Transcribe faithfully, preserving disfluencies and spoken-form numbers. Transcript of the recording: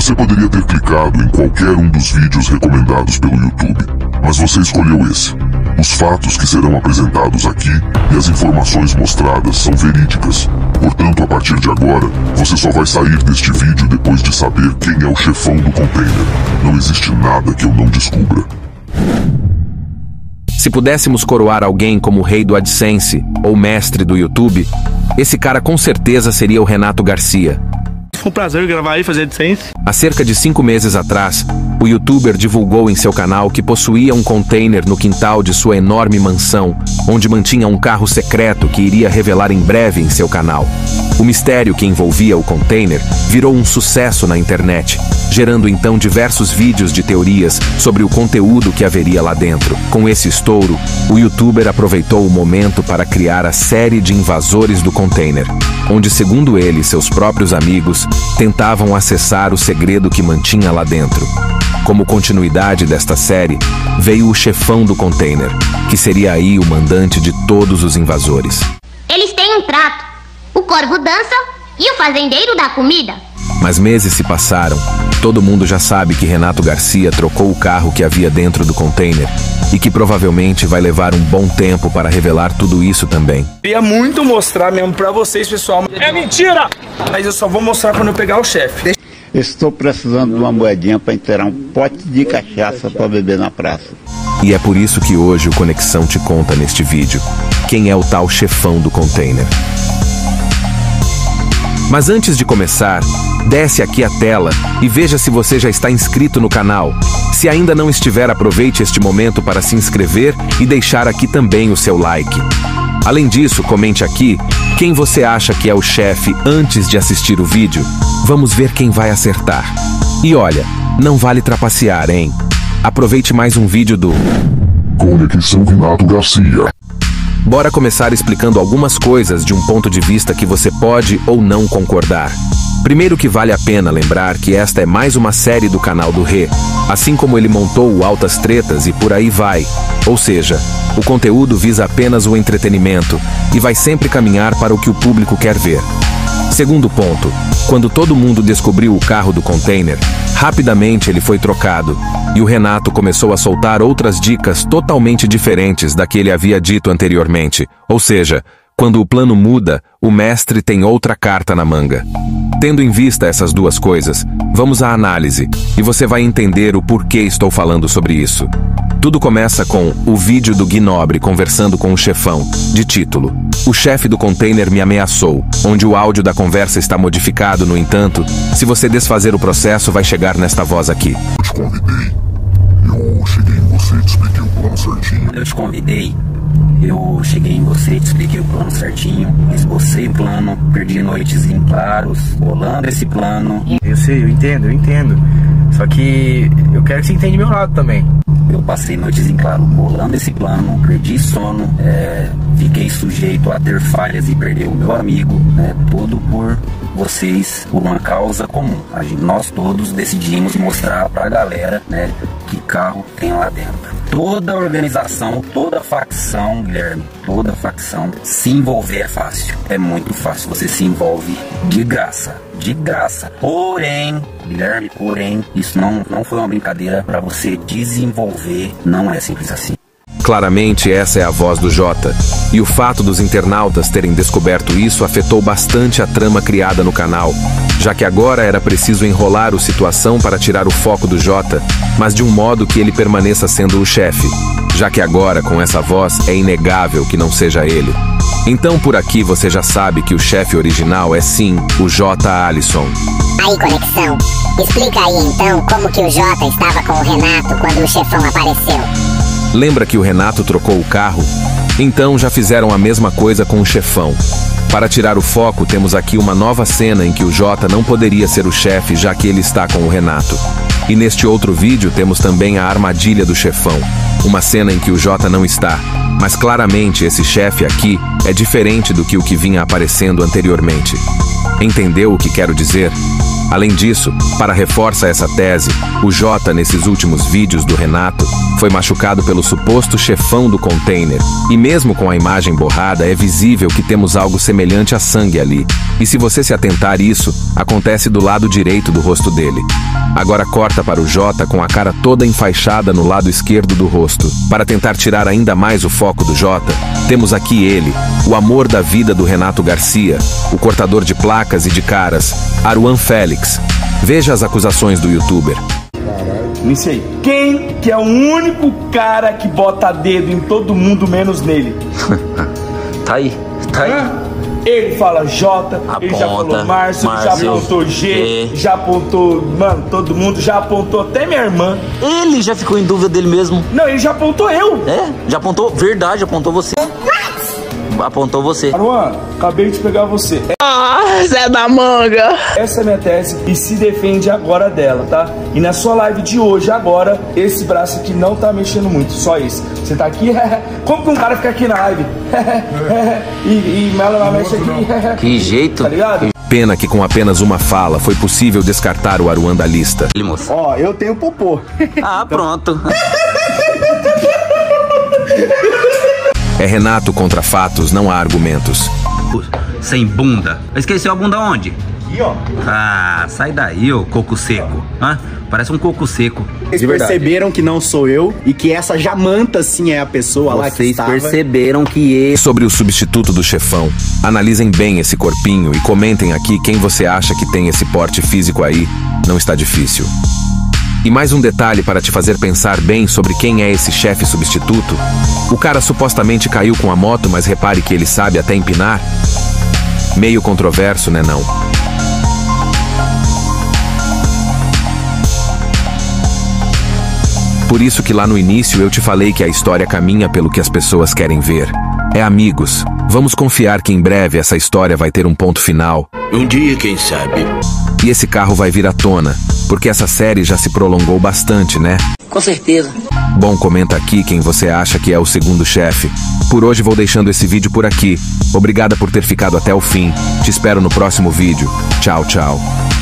Você poderia ter clicado em qualquer um dos vídeos recomendados pelo YouTube, mas você escolheu esse. Os fatos que serão apresentados aqui e as informações mostradas são verídicas. Portanto, a partir de agora, você só vai sair deste vídeo depois de saber quem é o chefão do container. Não existe nada que eu não descubra. Se pudéssemos coroar alguém como o rei do AdSense ou mestre do YouTube, esse cara com certeza seria o Renato Garcia. Foi um prazer gravar e fazer AdSense. Há cerca de cinco meses atrás, o youtuber divulgou em seu canal que possuía um container no quintal de sua enorme mansão, onde mantinha um carro secreto que iria revelar em breve em seu canal. O mistério que envolvia o container virou um sucesso na internet, gerando então diversos vídeos de teorias sobre o conteúdo que haveria lá dentro. Com esse estouro, o youtuber aproveitou o momento para criar a série de invasores do container, onde, segundo ele e seus próprios amigos, tentavam acessar o segredo que mantinha lá dentro. Como continuidade desta série, veio o chefão do container, que seria aí o mandante de todos os invasores. Eles têm um trato. O corvo dança e o fazendeiro dá comida. Mas meses se passaram. Todo mundo já sabe que Renato Garcia trocou o carro que havia dentro do container e que provavelmente vai levar um bom tempo para revelar tudo isso também. Queria muito mostrar mesmo pra vocês, pessoal. É mentira! Mas eu só vou mostrar quando eu pegar o chefe. Estou precisando de uma moedinha para inteirar um pote de cachaça para beber na praça. E é por isso que hoje o Conexão te conta neste vídeo quem é o tal chefão do container. Mas antes de começar, desce aqui a tela e veja se você já está inscrito no canal. Se ainda não estiver, aproveite este momento para se inscrever e deixar aqui também o seu like. Além disso, comente aqui quem você acha que é o chefe antes de assistir o vídeo. Vamos ver quem vai acertar. E olha, não vale trapacear, hein? Aproveite mais um vídeo do Conexão Renato Garcia. Bora começar explicando algumas coisas de um ponto de vista que você pode ou não concordar. Primeiro que vale a pena lembrar que esta é mais uma série do canal do Rê, assim como ele montou o Altas Tretas e por aí vai. Ou seja, o conteúdo visa apenas o entretenimento e vai sempre caminhar para o que o público quer ver. Segundo ponto, quando todo mundo descobriu o carro do container, rapidamente ele foi trocado, e o Renato começou a soltar outras dicas totalmente diferentes da que ele havia dito anteriormente. Ou seja, quando o plano muda, o mestre tem outra carta na manga. Tendo em vista essas duas coisas, vamos à análise, e você vai entender o porquê estou falando sobre isso. Tudo começa com o vídeo do Gui Nobre conversando com o chefão, de título "O chefe do container me ameaçou", onde o áudio da conversa está modificado, no entanto, se você desfazer o processo, vai chegar nesta voz aqui. Eu te convidei. Eu cheguei em você e te expliquei o plano certinho. Eu te convidei. Eu cheguei em você e te expliquei o plano certinho, esbocei o plano, perdi noites em claros, bolando esse plano. Eu sei, eu entendo, eu entendo. Só que eu quero que você entenda meu lado também. Eu passei noites em claro bolando esse plano, perdi sono, é, fiquei sujeito a ter falhas e perder o meu amigo, né? Tudo por vocês, por uma causa comum. A gente, nós todos decidimos mostrar pra galera, né, que carro tem lá dentro. Toda organização, toda facção, Guilherme, toda facção, se envolver é fácil. É muito fácil, você se envolve de graça, de graça. Porém, Guilherme, porém, isso não, não foi uma brincadeira para você desenvolver, não é simples assim. Claramente essa é a voz do Jota, e o fato dos internautas terem descoberto isso afetou bastante a trama criada no canal, já que agora era preciso enrolar a situação para tirar o foco do Jota, mas de um modo que ele permaneça sendo o chefe, já que agora com essa voz é inegável que não seja ele. Então por aqui você já sabe que o chefe original é sim o J. Alisson. Aí, Conexão, explica aí então como que o Jota estava com o Renato quando o chefão apareceu. Lembra que o Renato trocou o carro? Então já fizeram a mesma coisa com o chefão. Para tirar o foco, temos aqui uma nova cena em que o Jota não poderia ser o chefe, já que ele está com o Renato. E neste outro vídeo temos também a armadilha do chefão, uma cena em que o Jota não está, mas claramente esse chefe aqui é diferente do que o que vinha aparecendo anteriormente. Entendeu o que quero dizer? Além disso, para reforçar essa tese, o Jota, nesses últimos vídeos do Renato, foi machucado pelo suposto chefão do container. E mesmo com a imagem borrada, é visível que temos algo semelhante a sangue ali. E se você se atentar, isso acontece do lado direito do rosto dele. Agora corta para o Jota com a cara toda enfaixada no lado esquerdo do rosto. Para tentar tirar ainda mais o foco do Jota, temos aqui ele, o amor da vida do Renato Garcia, o cortador de placas e de caras, Aruan Félix. Veja as acusações do youtuber. Não sei. Quem que é o único cara que bota dedo em todo mundo menos nele? Tá aí, tá aí. Hã? Ele fala J, Aponta, ele já falou Márcio, Márcio, já apontou G, G, já apontou, mano, todo mundo, já apontou até minha irmã. Ele já ficou em dúvida dele mesmo. Não, ele já apontou eu. É, já apontou, verdade, apontou você. Apontou você. Aruan, acabei de pegar você. Ah, Zé da Manga. Essa é a minha tese e se defende agora dela, tá? E na sua live de hoje, agora, esse braço aqui não tá mexendo muito, só esse. Você tá aqui, como que um cara fica aqui na live? e, e Mela mexe aqui. Que jeito. Tá ligado? Pena que com apenas uma fala foi possível descartar o Aruan da lista. Ó, oh, eu tenho popô. Ah, pronto. É Renato contra fatos, não há argumentos. Sem bunda. Esqueceu a bunda onde? Aqui, ó. Ah, sai daí, ô coco seco. Hã? Parece um coco seco. Vocês perceberam que não sou eu e que essa Jamanta sim é a pessoa lá que Vocês estava. perceberam que ele... Sobre o substituto do chefão, analisem bem esse corpinho e comentem aqui quem você acha que tem esse porte físico aí. Não está difícil. E mais um detalhe para te fazer pensar bem sobre quem é esse chefe substituto. O cara supostamente caiu com a moto, mas repare que ele sabe até empinar. Meio controverso, né não? Por isso que lá no início eu te falei que a história caminha pelo que as pessoas querem ver. É amigos, vamos confiar que em breve essa história vai ter um ponto final. Um dia, quem sabe? E esse carro vai vir à tona, porque essa série já se prolongou bastante, né? Com certeza. Bom, comenta aqui quem você acha que é o segundo chefe. Por hoje vou deixando esse vídeo por aqui. Obrigada por ter ficado até o fim. Te espero no próximo vídeo. Tchau, tchau.